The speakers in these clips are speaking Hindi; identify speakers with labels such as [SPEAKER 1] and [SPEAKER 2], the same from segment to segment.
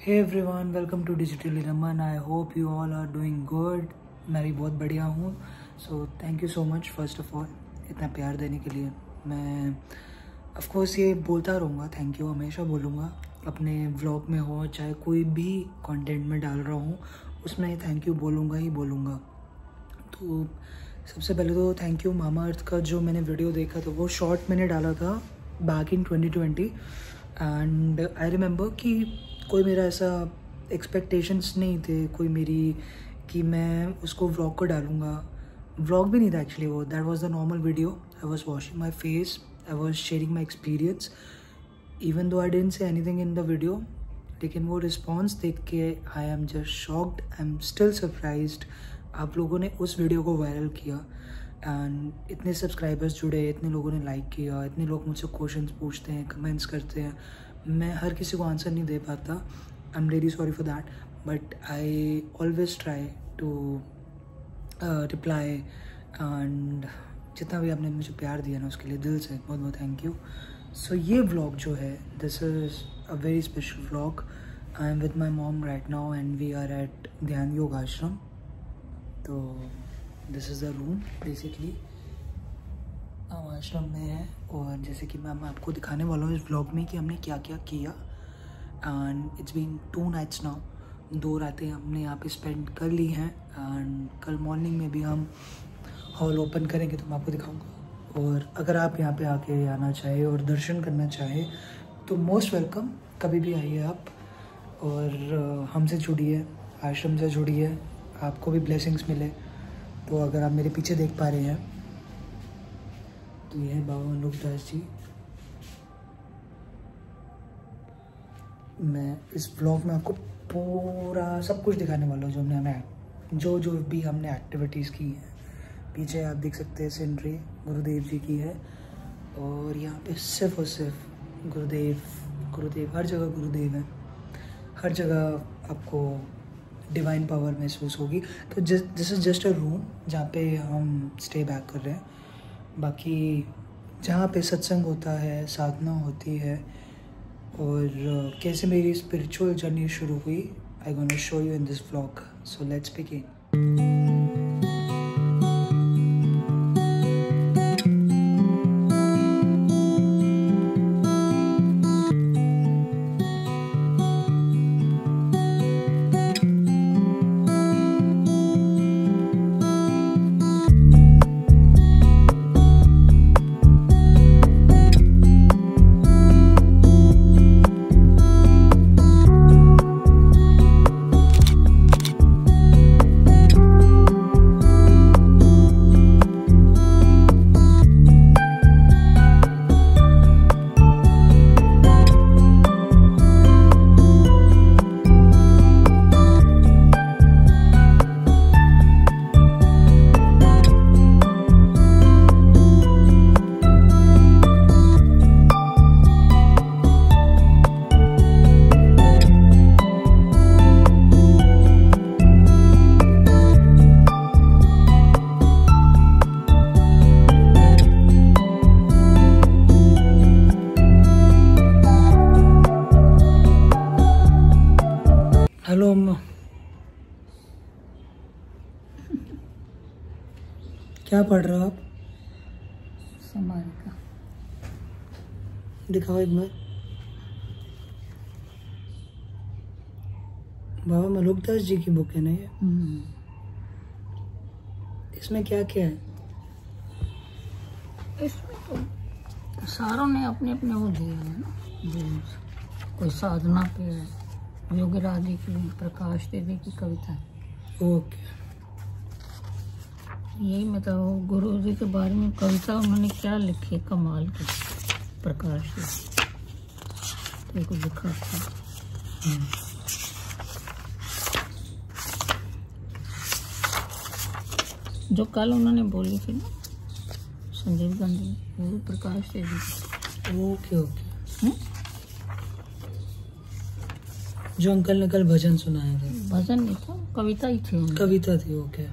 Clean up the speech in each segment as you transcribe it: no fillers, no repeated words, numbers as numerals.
[SPEAKER 1] Hey everyone, welcome to digitally Raman. I hope you all are doing good. मैं भी बहुत बढ़िया हूँ। So thank you so much first of all इतना प्यार देने के लिए। मैं ऑफ कोर्स ये बोलता रहूँगा, थैंक यू हमेशा बोलूँगा। अपने व्लॉग में हो चाहे कोई भी कंटेंट में डाल रहा हूँ उसमें थैंक यू बोलूँगा ही बोलूँगा। तो सबसे पहले तो थैंक यू मामा अर्थ का। जो मैंने वीडियो देखा था वो शॉर्ट मैंने डाला था back in 2020 and I remember कि कोई मेरा ऐसा एक्सपेक्टेशंस नहीं थे कोई मेरी कि मैं उसको व्लॉग को डालूँगा। व्लॉग भी नहीं था एक्चुअली वो, that was the normal video. I was washing my face, I was sharing my experience even though I didn't say anything in the video. लेकिन वो रिस्पॉन्स देख के I am just shocked, I am still surprised. आप लोगों ने उस वीडियो को वायरल किया एंड इतने सब्सक्राइबर्स जुड़े, इतने लोगों ने लाइक किया, इतने लोग मुझसे क्वेश्चंस पूछते हैं, कमेंट्स करते हैं। मैं हर किसी को आंसर नहीं दे पाता, I am really sorry for that, but I always try to reply and जितना भी आपने मुझे प्यार दिया ना उसके लिए दिल से बहुत बहुत थैंक यू। सो ये व्लॉग जो है this is a very special vlog. I am with my mom right now and we are at Dhyan Yog Ashram. तो this is the room basically, हम आश्रम में है। और जैसे कि मैं आपको दिखाने वाला हूँ इस व्लॉग में कि हमने क्या क्या किया। And it's been 2 nights now, 2 रातें हमने यहाँ पे स्पेंड कर ली हैं। एंड कल मॉर्निंग में भी हम हॉल ओपन करेंगे तो मैं आपको दिखाऊंगा। और अगर आप यहाँ पे आके आना चाहे और दर्शन करना चाहे तो मोस्ट वेलकम, कभी भी आइए आप और हमसे जुड़िए, आश्रम से जुड़िए, आपको भी ब्लेसिंग्स मिले। तो अगर आप मेरे पीछे देख पा रहे हैं तो ये है बाबा मनोकदास जी। मैं इस व्लॉग में आपको पूरा सब कुछ दिखाने वाला हूँ जो भी हमने एक्टिविटीज़ की हैं। पीछे आप देख सकते हैं सीनरी गुरुदेव जी की है और यहाँ पे सिर्फ और सिर्फ गुरुदेव हर जगह गुरुदेव है, हर जगह आपको डिवाइन पावर महसूस होगी। तो this is just a room जहाँ पे हम स्टे बैक कर रहे हैं। बाकी जहाँ पे सत्संग होता है, साधना होती है और कैसे मेरी स्पिरिचुअल जर्नी शुरू हुई, I gonna show you in this vlog. So let's begin. Hello अम्मा, क्या पढ़ रहे हो आप?
[SPEAKER 2] समाज का
[SPEAKER 1] दिखाओ एक बार। बाबा मनोकदास जी की बुक है ना ये? इसमें क्या क्या है?
[SPEAKER 2] इसमें तो सारों ने अपने अपने वो दिए हैं ना, कोई साधना पे है, योगीराज जी की, प्रकाश देवी की कविता है।
[SPEAKER 1] ओके,
[SPEAKER 2] यही मतलब गुरु जी के बारे में कविता उन्होंने क्या लिखी कमाल की, प्रकाश देवी देखो लिखा था। जो कल उन्होंने बोली थी ना संजीव गांधी, वो प्रकाश देवी।
[SPEAKER 1] Okay okay. जो अंकल ने कल भजन सुनाया था?
[SPEAKER 2] भजन नहीं था, कविता ही थी उनकी।
[SPEAKER 1] कविता थी, ओके।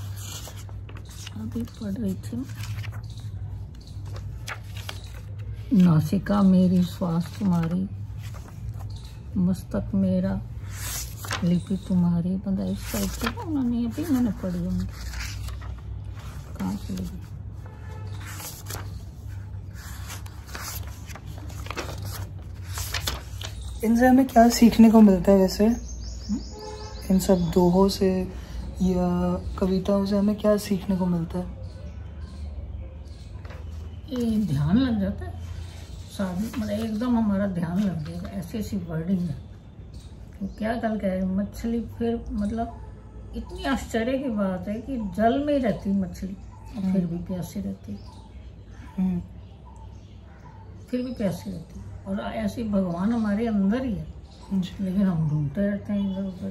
[SPEAKER 2] अभी पढ़ रही थी। नासिका मेरी श्वास तुम्हारी, मस्तक मेरा लिपि तुम्हारी। बंदा इस टाइप से उन्होंने अभी मैंने पढ़ी उनकी, कहाँ से लगी।
[SPEAKER 1] इनसे हमें क्या सीखने को मिलता है वैसे, इन सब दोहों से या कविताओं से हमें क्या सीखने को मिलता है?
[SPEAKER 2] ये ध्यान लग जाता है मतलब एकदम हमारा ध्यान लग जाएगा, ऐसी ऐसी वर्डिंग है। तो क्या कल कह रहे मछली, फिर मतलब इतनी आश्चर्य की बात है कि जल में ही रहती मछली और फिर भी प्यासी रहती, फिर भी प्यासी रहती। और ऐसे भगवान हमारे अंदर ही है, लेकिन हम ढूंढते रहते हैं इधर उधर।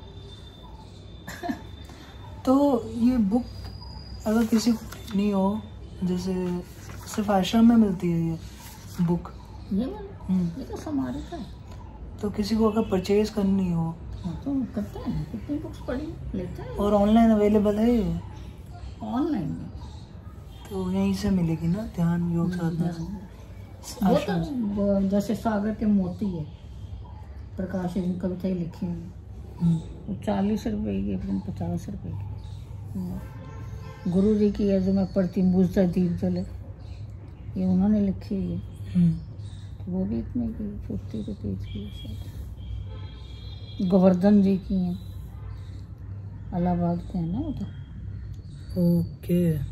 [SPEAKER 1] तो ये बुक अगर किसी को नहीं हो, जैसे सिर्फ आश्रम में मिलती है ये बुक,
[SPEAKER 2] ये तो समारिका है।
[SPEAKER 1] तो किसी को अगर परचेज करनी हो
[SPEAKER 2] तो करते हैं, कितनी बुक्स पढ़ी लेते हैं।
[SPEAKER 1] और ऑनलाइन अवेलेबल है ये?
[SPEAKER 2] ऑनलाइन में
[SPEAKER 1] तो यहीं से मिलेगी ना ध्यान योग साधना?
[SPEAKER 2] वो तो जैसे सागर के मोती है, प्रकाश जी ने कविताएं लिखी हुई, वो 40 रुपए की, अपने 50 रुपए की। गुरु जी की है जो मैं पढ़ती, बुझता दीप जले, ये उन्होंने लिखी हुई है। तो वो भी इतने की 50 रुपीज की। गोवर्धन जी की हैं, इलाहाबाद के हैं ना वो तो।
[SPEAKER 1] Okay,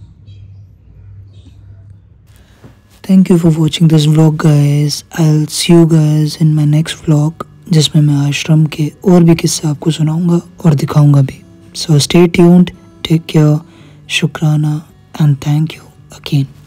[SPEAKER 1] thank you for watching this vlog guys. I'll see you guys in my next vlog, जिसमें मैं आश्रम के और भी किस्से आपको सुनाऊंगा और दिखाऊंगा भी. So stay tuned, take care, शुक्राना and thank you again.